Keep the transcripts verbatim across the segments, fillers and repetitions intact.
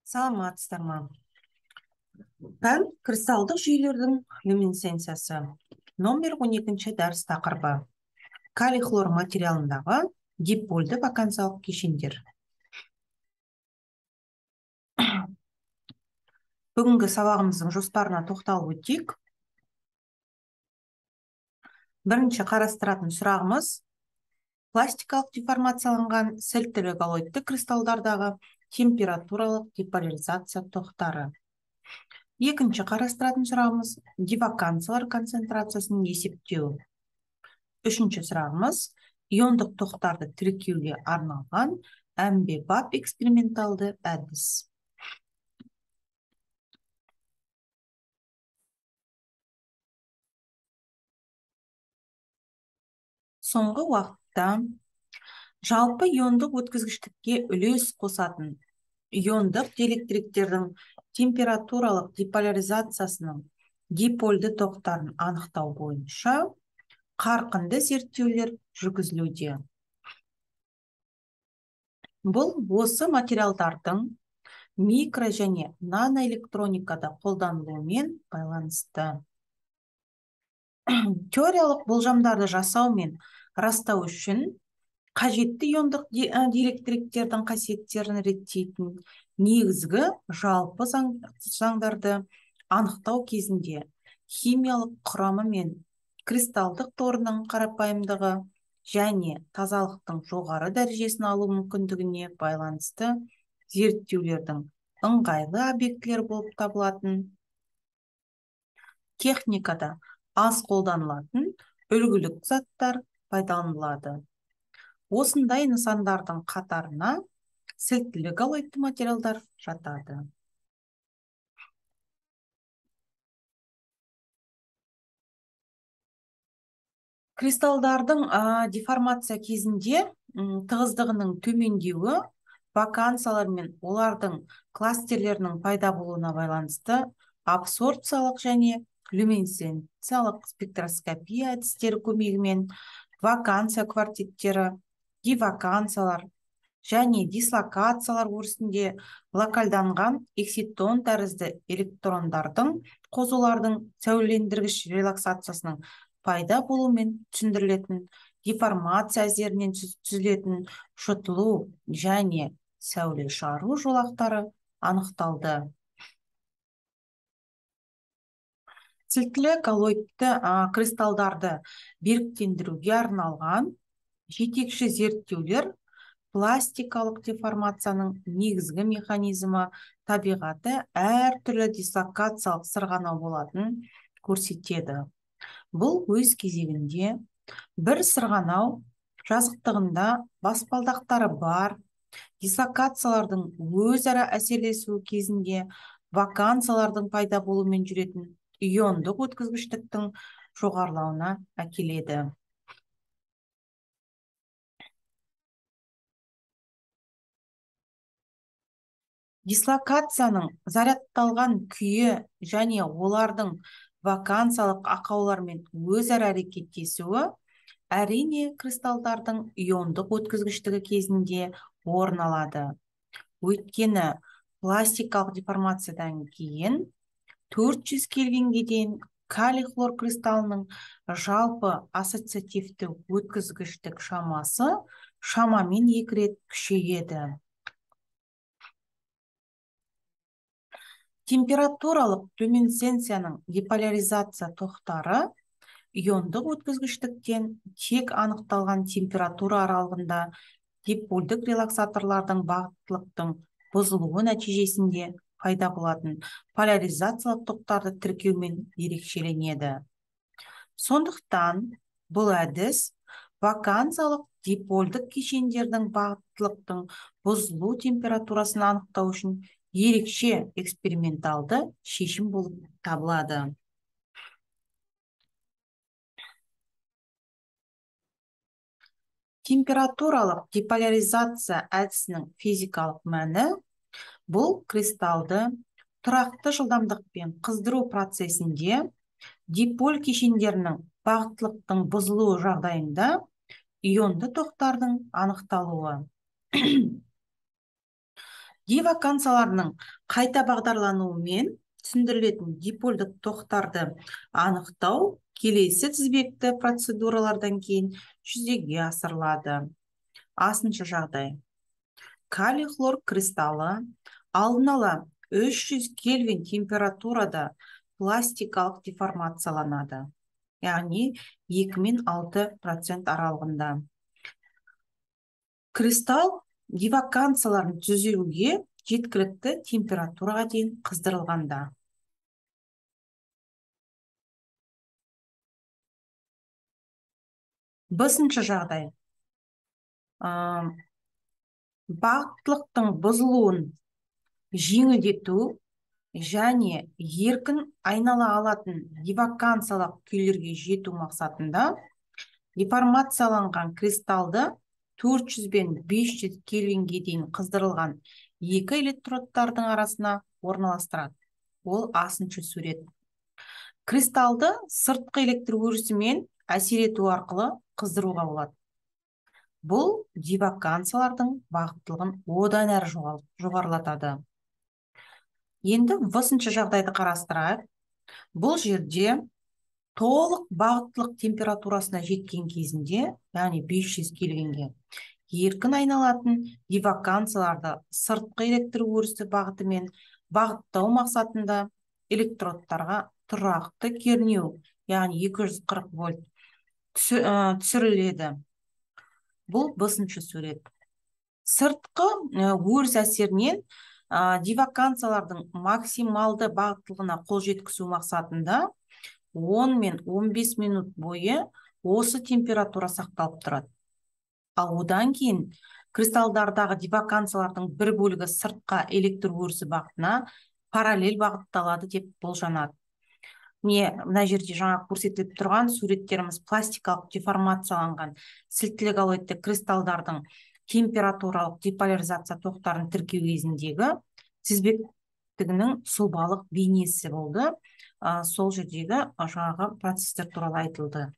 Саламатсыздар ма? Пән кристалдық жүйелердің люминесценциясы. Номер он екінші дәріс тақырыбы. Калий хлор материалындағы дипольды вакансиялық кешендер. Бүгінгі сабағымыздың жоспарына тоқталып өтейік. Бірінші қарастыратын сұрағымыз пластикалық деформацияланған сілтілі галоидты кристалдардағы температуралық деполяризация тоқтары. Екінші қарастыратын сұрағымыз девакансиялар концентрациясын есептеу. Үшінші сұрағымыз иондық тоқтарды тіркеуге арналған әмбебап эксперименталды әдіс. Соңғы уақытта жалпы иондық өткізгіштікке үлес қосатын иондық диэлектриктердің температуралық деполяризациясының дипольды тоқтарын анықтау бойынша қарқынды зерттеулер жүргізілуде. Бұл осы материалдардың микро және наноэлектроникада қолданылуымен байланысты. Теориялық болжамдарды жасау мен растау үшін қажетті иондық диэлектриктердің қасиеттерін реттейтін негізгі жалпы заңдарды анықтау кезінде химиялық құрамы мен кристалдық торының қарапайымдығы және тазалықтың жоғары дәрежесін алу мүмкіндігіне байланысты зерттеулердің ыңғайлы объектілері болып табылатын техникада аз қолданылатын үлгілік заттар пайдаланылады. Осындай нысандардың қатарына сілтілі галоидты материалдар жатады. Кристалдардың деформация кезінде тығыздығының төмендеуі вакансиялар мен олардың кластерлерінің пайда болуына байланысты абсорбциялық және люминесценциялық спектроскопия әдістері көмегімен вакансия квартеттері, дивакансиялар және дислокациялар өрісінде локальданған экситон тәрізді электрондардың қосулардың сәулелендіргіш релаксациясының пайда болуымен түсіндірілетін деформация әсерінен түзілетін шытылу және сәуле шығару жолақтары анықталды. Сілтілі галоидты кристалдарды беріктендіруге арналған жетекші зерттеулер пластикалық деформацияның негізгі механизмі табиғаты әртүрлі дислокациялық сырғанау болатын көрсетеді. Бұл өз кезегінде бір сырғанау жазықтығында баспалдақтары бар дислокациялардың өзара әсерлесуі кезінде вакансиялардың пайда болуымен жүретін иондық өткізгіштіктің жоғарылауына әкеледі. Дислокацияның зарядталған күйі және олардың вакансиялық ақаулармен өзара әрекеттесуі әрине кристалдардың иондық өткізгіштігі кезінде орын алады. Өйткені пластикалық деформациядан кейін төрт жүз кельвинге дейін калий хлор кристалының жалпы ассоциативті өткізгіштік шамасы шамамен екі рет күшейеді. Температуралық люминесценцияның деполяризация тоқтары иондық өткізгіштіктен тек анықталған температура аралығында дипольдік релаксаторлардың бағыттылықтың бұзылуы нәтижесінде пайда болатын поляризациялық тоқтарды тіркеумен ерекшеленеді. Сондықтан бұл әдіс вакансиялық дипольдік кешендердің бағыттылықтың бұзылу температурасын анықтау үшін ерекше эксперименталды шешім болып табылады. Температуралық деполяризация әдісінің физикалық мәні бұл кристалды тұрақты жылдамдықпен қыздыру процесінде диполь кешендерінің бағыттылықтың бұзылуы жағдайында ионды тоқтардың анықталуы. Ди-вакансияларының қайта бағдарлануымен түсіндірілетін дипольдік тоқтарды анықтау келесі тізбекті процедуралардан кейін жүзеге асырылады. Алтыншы жағдай. Калий хлор кристаллы алдын ала үш жүз кельвин температурада пластикалық деформацияланады. Яғни екі мен алты процент аралығында. Кристалл дивакансияларын түзілуге жеткілікті температураға дейін қыздырылғанда. Бесінші жағдай. Бағыттылықтың бұзылуын жеңілдету және еркін айнала алатын дивакансиялық күйлерге жету мақсатында деформацияланған кристаллды төрт жүз бен бес жүз кельвинге дейін қыздырылған екі электродтардың арасына орналастырады. Ол алтыншы сурет. Кристаллды сыртқы электр өрісімен әсер ету арқылы қыздыруға болады. Бұл дивакансиялардың бағыттылығын одан әрі жоғарылатады. Енді бесінші жағдайды қарастырайық. Бұл жерде толық бағыттылық температурасына жеткен кезінде, яғни бес жүз кельвинге, еркін айналатын дивакансияларды сыртқы электр өрісі бағытымен бағыттау мақсатында электродтарға тұрақты кернеу, яғни екі жүз қырық вольт түсіріледі. Бұл бесінші сурет. Сыртқы өріс әсерінен дивакансиялардың максималды бағыттылығына қол жеткізу мақсатында он мен он бес минут бойы осы температура сақталып тұрады. Ал одан кейін кристалдардағы дивакансиялардың бір бөлігі сыртқа электр өрісі бағытына параллель бағытталады деп болжанады. Не, мына жерде жаңа көрсетіліп тұрған суреттеріміз пластикалық деформацияланған сілтілі галоидты кристалдардың температуралық деполяризация тоқтарын тіркеу кезіндегі тізбектігінің сұлбалық бейнесі болды. Сол жердегі жаңағы процестер туралы айтылды.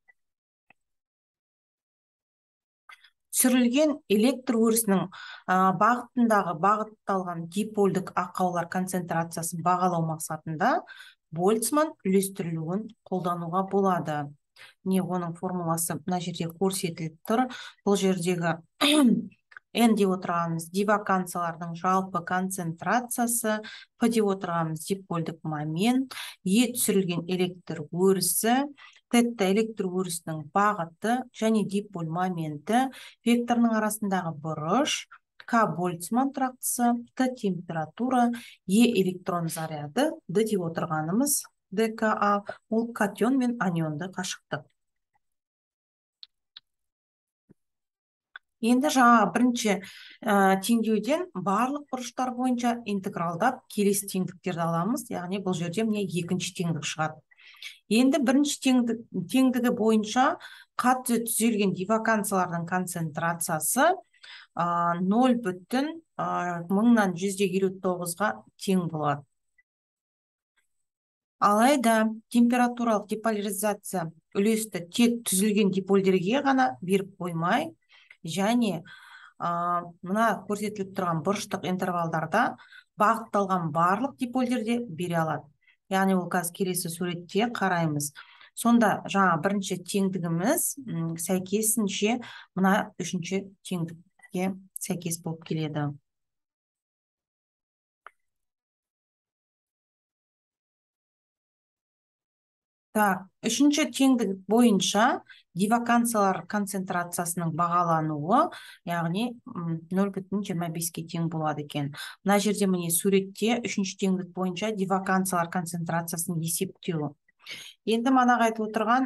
Түсірілген электр өрісінің бағытындағы бағытталған дипольдік ақаулар концентрациясын бағалау мақсатында Больцман үлестірілуін қолдануға болады. Не, оның формуласы мына жерде көрсетіліп тұр. Бұл жердегі N деп отырғанымыз дивакансиялардың жалпы концентрациясы, P деп отырғанымыз дипольдік момент, E түсірілген электр өрісі, тетта электр өрісінің бағыты және диполь моменті, векторының арасындағы бұрыш, К Больцман тұрақтысы, Т температура, Е электрон заряды, Д деп отырғанымыз Д К А, ол катион мен анионды қашықтық. Енді жаңа бірінші теңдеуден барлық бұрыштар бойынша интегралдап келесі теңдіктерді аламыз, яғни бұл жерде міне екінші теңдік шығады. Енді бірінші теңдігі бойынша қатты түзелген дивакансиялардың концентрациясы нөл бүтін мыңнан жүз елу тоғызға тең болады. Алайда температуралық деполяризация үлесті тек түзілген дипольдерге ғана беріп қоймай, және мына көрсетіліп тұрған бұрыштық интервалдарда бағытталған барлық дипольдерде бере алады. Яғни ол қазір келесі суретте қараймыз. Сонда жаңа бірінші теңдігіміз сәйкесінше мына үшінші теңдікке сәйкес болып келеді. Так, үшінші теңдік бойынша дивакансиялар концентрациясының бағалануы, яғни нөл бүтін жиырма беске тең болады екен. Мына жерде міне суретте үшінші теңдік бойынша дивакансиялар концентрациясын есептеу. Енді манаға айтып отырған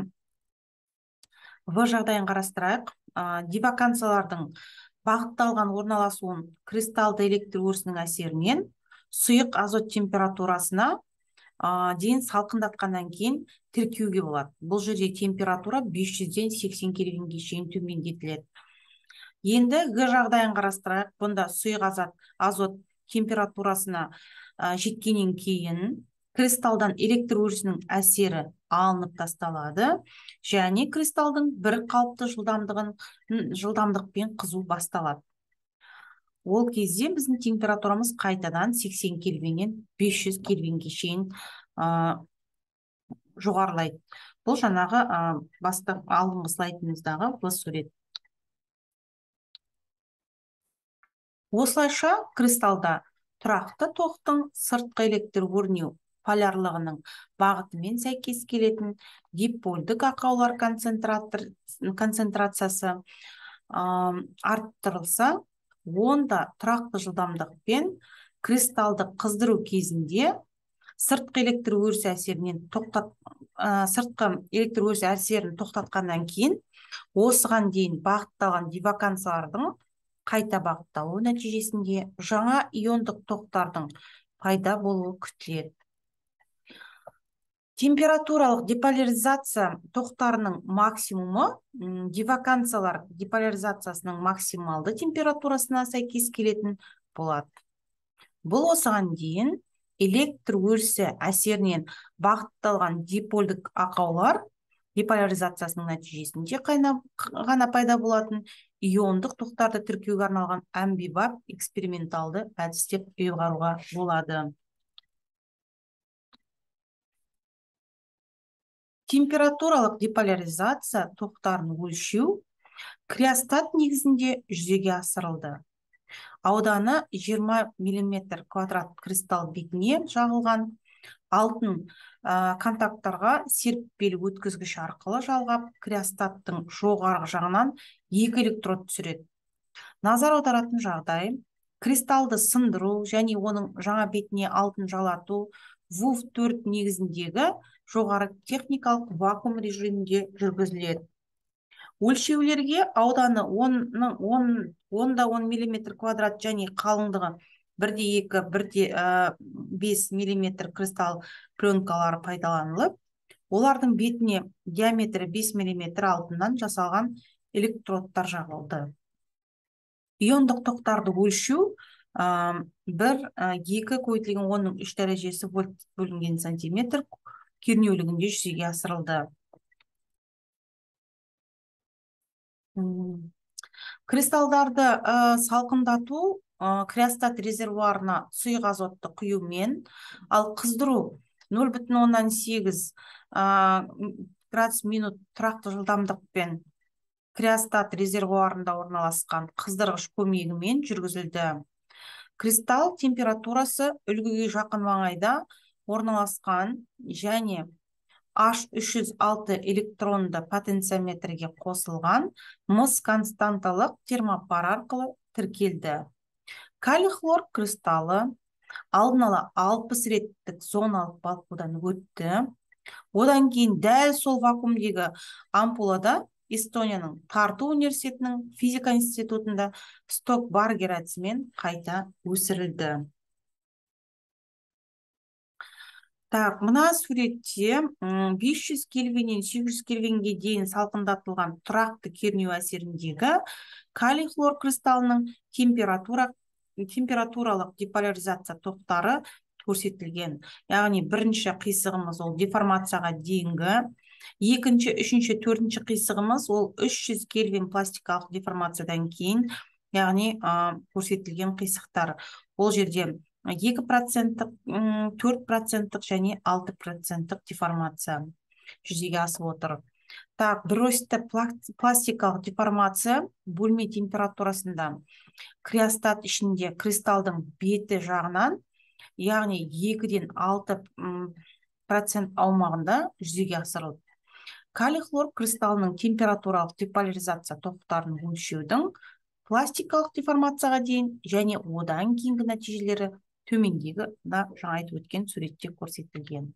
В жағдайын қарастырайық. Дивакансиялардың бағытталған орналасуын кристалды электр өрісінің әсерінен сұйық азот температурасына дейін салқындатқаннан кейін тіркеуге болады. Бұл жерде температура бес жүзден сексен кельвинге шейін төмендетіледі. Енді Г жағдайын қарастырайық. Бұнда сұйық азот температурасына жеткеннен кейін кристалдан электр өрісінің әсері алынып тасталады және кристалдың бір қалыпты жылдамдығын жылдамдықпен қызу басталады. ол кезде біздің температурамыз қайтадан сексен кельвиннен бес жүз кельвинге шейін жоғарылайды. Бұл жаңағы баста алдыңғы слайдымыздағы бұл сурет. Осылайша кристалда тұрақты тоқтың сыртқы электр өрнеу полярлығының бағытымен сәйкес келетін дипольдік ақаулар концентрациясы арттырылса, онда тұрақты жылдамдықпен кристалды қыздыру кезінде сыртқы электр өрісі әсерінен тоқтат сыртқы электр өрісі әсерін тоқтатқаннан кейін осыған дейін бағытталған дивакансиялардың қайта бағытталу нәтижесінде жаңа иондық тоқтардың пайда болуы күтіледі. Температуралық деполяризация тоқтарының максимумы дивакансиялар деполяризациясының максималды температурасына сәйкес келетін болады. Бұл осыған дейін электр өрісі әсерінен бағытталған дипольдік ақаулар деполяризациясының нәтижесінде ғана пайда болатын иондық тоқтарды тіркеуге арналған амбивап эксперименталды әдіс деп ұйғаруға болады. Температуралық деполяризация тоқтарын өлшеу криостат негізінде жүзеге асырылды. Ауданы жиырма миллиметр квадрат кристалл бетіне жағылған алтын контакттарға серіппелі өткізгіш арқылы жалғап, криостаттың жоғарғы жағынан екі электрод түсіреді. Назар аударатын жағдай, кристалды сындыру және оның жаңа бетіне алтын жалату вув төрт негізіндегі жоғары техникалық вакуум режимінде жүргізіледі. Өлшеулерге ауданы он да он миллиметр квадрат және қалыңдығы бір де екі бір де бес миллиметр кристалл пленкалары пайдаланылып, олардың бетіне диаметрі бес миллиметр алтыннан жасалған электродтар жағылды. Иондық тоқтарды өлшеу бір екі көбейтілген онның үш дәрежесі вольт бөлінген сантиметр кернеулігінде жүзеге асырылды. Кристалдарды салқындату криостат резервуарына сұйық азотты құюмен, ал қыздыру нөл бүтін оннан сегіз градус минут тұрақты жылдамдықпен криостат резервуарында орналасқан қыздырғыш көмегімен жүргізілді. Кристалл температурасы үлгіге жақын маңайда орналасқан және H үш жүз алты электронды потенциометрге қосылған мыс константалық термопар арқылы тіркелді. Калий хлор кристаллы алдын ала алпыс реттік зоналық балқудан өтті. Одан кейін дәл сол вакуумдегі ампулада Эстонияның Тарту университетінің физика институтында Сток-Баргер әдісімен қайта өсірілді. Так, мына суретте бес жүз кельвиннен сегіз жүз кельвинге дейін салқындатылған тұрақты кернеу әсеріндегі калий хлор кристаллының температуралық деполяризация тоқтары көрсетілген. Яғни бірінші қисығымыз ол деформацияға дейінгі, екінші, үшінші, төртінші қисығымыз ол үш жүз кельвин пластикалық деформациядан кейін, яғни көрсетілген қисықтар. Ол жерде екі проценттік, төрт проценттік және алты проценттік деформация жүзеге асып отыр. Так, бросьте пластикалық деформация бөлме температурасында криостат ішінде кристалдың беті жағынан, яғни екіден алты процент аумағында жүзеге асырылды. Калий хлор кристаллының температуралық деполяризация тоқтарын өлшеудің пластикалық деформацияға дейін және одан кейінгі нәтижелері төмендегі да жаңа айтып өткен суретте көрсетілген.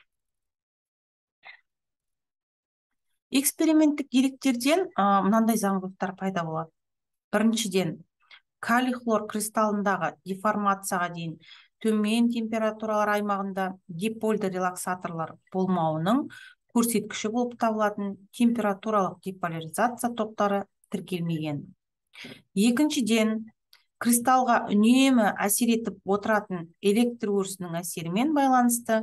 Эксперименттік деректерден мынандай заңдылықтар пайда болады. Біріншіден, калий хлор кристаллындағы деформацияға дейін төмен температуралар аймағында дипольды релаксаторлар болмауының көрсеткіші болып табылатын температуралық деполяризация топтары тіркелмеген. Екіншіден, кристалға үнемі әсер етіп отыратын электр өрісінің әсерімен байланысты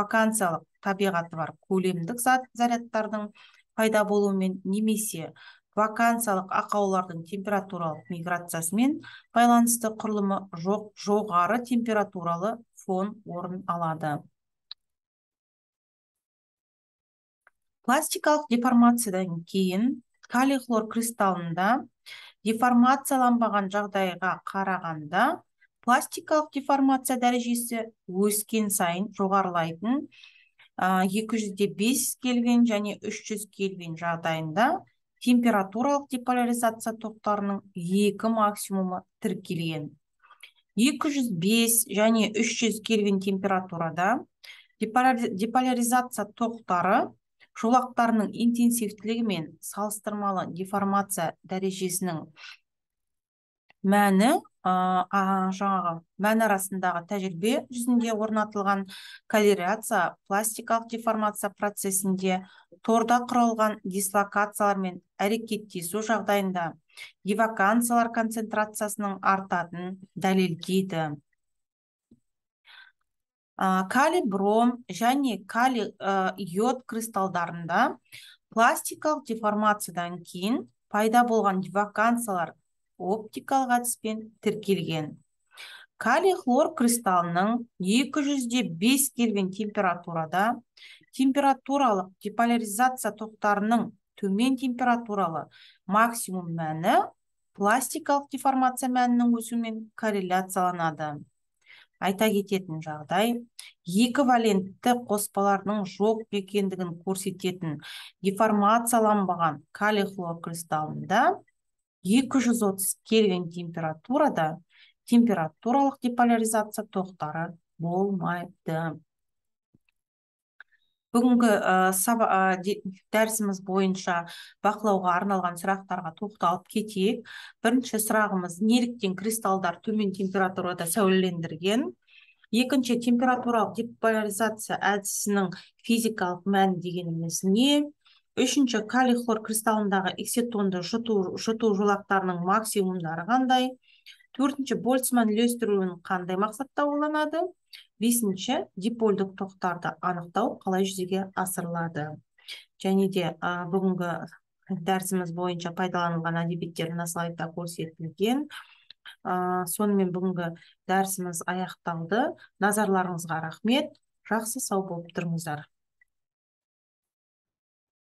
вакансиялық табиғаты бар көлемдік зарядтардың пайда болуымен немесе вакансиялық ақаулардың температуралық миграциясымен байланысты құрылымы жоқ жоғары температуралы фон орын алады. Пластикалық деформациядан кейін калий хлор кристаллында деформацияланбаған жағдайға қарағанда пластикалық деформация дәрежесі өскен сайын жоғарылайтын екі жүз бес кельвин және үш жүз кельвин жағдайында температуралық деполяризация тоқтарының екі максимумы тіркелген. екі жүз бес және үш жүз кельвин температурада деполяризация тоқтары жолақтарының интенсивтілігі мен салыстырмалы деформация дәрежесінің мәні жаңағы мән арасындағы тәжірибе жүзінде орнатылған корреляция пластикалық деформация процесінде торда құралған дислокациялар мен әрекеттесу жағдайында девакансиялар концентрациясының артатынын дәлелдейді. Калий бром және калий йод кристалдарында пластикалық деформациядан кейін пайда болған девакансиялар оптикалық әдіспен тіркелген. Калий хлор кристаллының екі жүз бес кельвин температурада температуралық деполяризация тоқтарының төмен температуралы максимум мәні пластикалық деформация мәнінің өсуімен корреляцияланады. Айта кететін жағдай, екі валентті қоспаларының жоқ екендігін көрсететін деформацияланбаған калий хлор кристаллында екі жүз отыз кельвин температурада температуралық деполяризация тоқтары болмайды. Бүгінгі дәрісіміз бойынша бақылауға арналған сұрақтарға тоқталып кетейік. Бірінші сұрағымыз: неліктен кристалдар төмен температурада сәулелендірген? Екінші, температуралық деполяризация әдісінің физикалық мәні дегеніміз не? Үшінші, калий хлор кристаллындағы эксетонды жұту жолақтарының максимумдары қандай? Төртінші, Больцман үлестіруін қандай мақсатта қолданады? Бесінші, дипольдік тоқтарды анықтау қалай жүзеге асырылады? Және де бүгінгі дәрісіміз бойынша пайдаланылған әдебиеттер мына слайдта көрсетілген. Сонымен бүгінгі дәрісіміз аяқталды. Назарларыңызға рахмет. Жақсы сау болып тұрыңыздар.